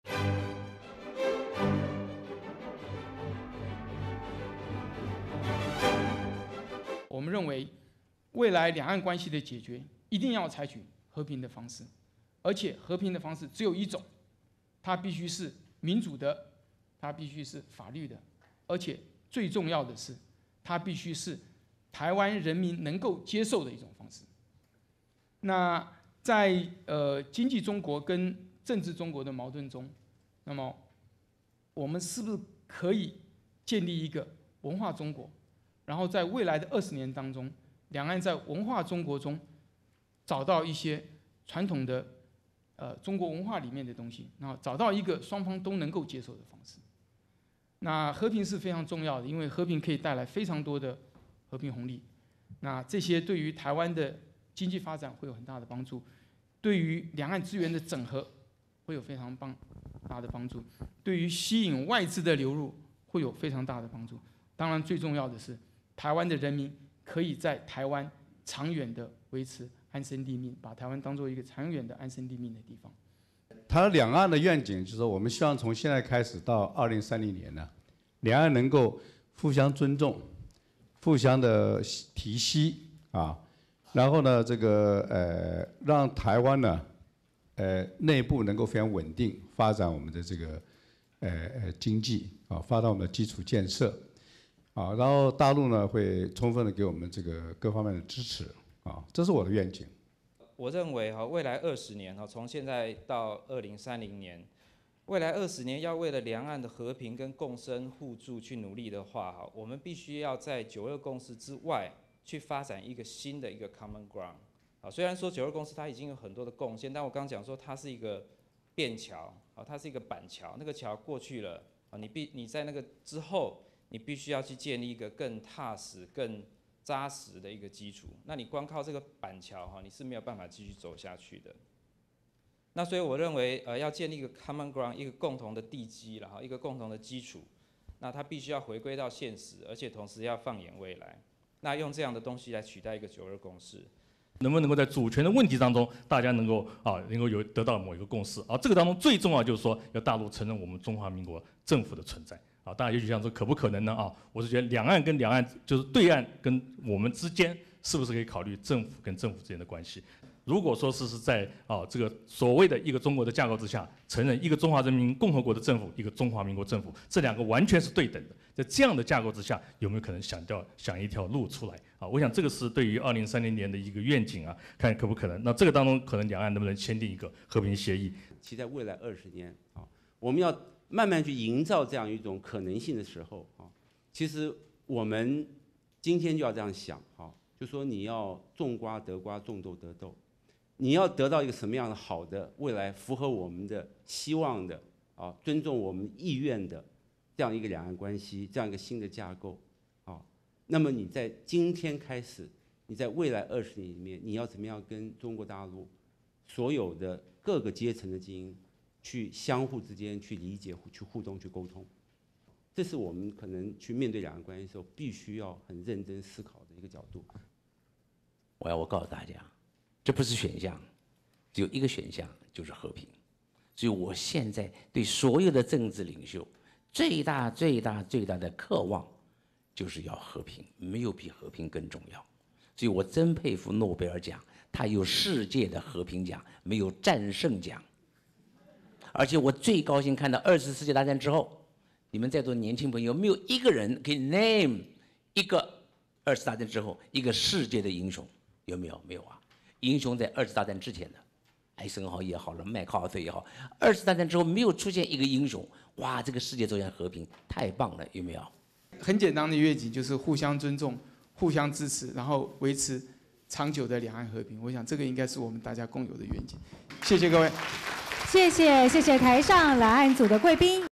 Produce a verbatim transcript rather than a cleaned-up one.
我们认为，未来两岸关系的解决一定要采取和平的方式，而且和平的方式只有一种，它必须是民主的，它必须是法律的，而且最重要的是，它必须是台湾人民能够接受的一种方式。那在呃经济中国跟政治中国的矛盾中，那么我们是不是可以建立一个文化中国？然后在未来的二十年当中，两岸在文化中国中找到一些传统的呃中国文化里面的东西，然后找到一个双方都能够接受的方式。那和平是非常重要的，因为和平可以带来非常多的和平红利。那这些对于台湾的经济发展会有很大的帮助，对于两岸资源的整合会有非常棒大的帮助，对于吸引外资的流入会有非常大的帮助。当然，最重要的是，台湾的人民可以在台湾长远的维持安身立命，把台湾当做一个长远的安身立命的地方。 谈两岸的愿景，就是说我们希望从现在开始到二零三零年呢，两岸能够互相尊重，互相的提携啊，然后呢，这个呃，让台湾呢，呃，内部能够非常稳定，发展我们的这个呃呃经济啊，发展我们的基础建设。啊，然后大陆呢会充分的给我们这个各方面的支持啊，这是我的愿景。 我认为哈，未来二十年哈，从现在到二零三零年，未来二十年要为了两岸的和平跟共生互助去努力的话哈，我们必须要在九二共识之外去发展一个新的一个 common ground。啊，虽然说九二共识它已经有很多的贡献，但我刚刚讲说它是一个便桥啊，它是一个板桥，那个桥过去了啊，你必你在那个之后。你必须要去建立一个更踏实、更扎实的一个基础。那你光靠这个板桥哈，你是没有办法继续走下去的。那所以我认为，呃，要建立一个 common ground， 一个共同的地基，然后一个共同的基础。那它必须要回归到现实，而且同时要放眼未来。那用这样的东西来取代一个九二共识。 能不能够在主权的问题当中，大家能够啊，能够有得到某一个共识啊？这个当中最重要就是说，要大陆承认我们中华民国政府的存在啊。当然，也许想说可不可能呢啊？我是觉得两岸跟两岸就是对岸跟我们之间，是不是可以考虑政府跟政府之间的关系？如果说是是在啊这个所谓的一个中国的架构之下，承认一个中华人民共和国的政府，一个中华民国政府，这两个完全是对等的。在这样的架构之下，有没有可能想掉想一条路出来啊？我想这个是对于二零三零年的一个愿景啊，看可不可能。那这个当中可能两岸能不能签订一个和平协议？ 期待未来二十年啊，我们要慢慢去营造这样一种可能性的时候啊，其实我们今天就要这样想啊，就说你要种瓜得瓜，种豆得豆。你要得到一个什么样的好的未来，符合我们的希望的啊，尊重我们意愿的这样一个两岸关系，这样一个新的架构啊，那么你在今天开始，你在未来二十年里面，你要怎么样跟中国大陆所有的各个阶层的精英去相互之间去理解、去互动、去沟通，这是我们可能去面对两岸关系的时候必须要很认真思考的一个角度。 我要我告诉大家。这不是选项，只有一个选项，就是和平。所以我现在对所有的政治领袖最大、最大、最大的渴望，就是要和平，没有比和平更重要。所以我真佩服诺贝尔奖，它有世界的和平奖，没有战胜奖。而且我最高兴看到二次世界大战之后，你们在座年轻朋友没有一个人可以 name 一个二次大战之后一个世界的英雄，有没有？没有啊。英雄在二次大战之前的，艾森豪也好了，麦克阿瑟也好，二次大战之后没有出现一个英雄，哇，这个世界走向和平，太棒了，有没有？ 很简单的愿景就是互相尊重、互相支持，然后维持长久的两岸和平。我想这个应该是我们大家共有的愿景。谢谢各位， 谢谢谢谢台上两岸组的贵宾。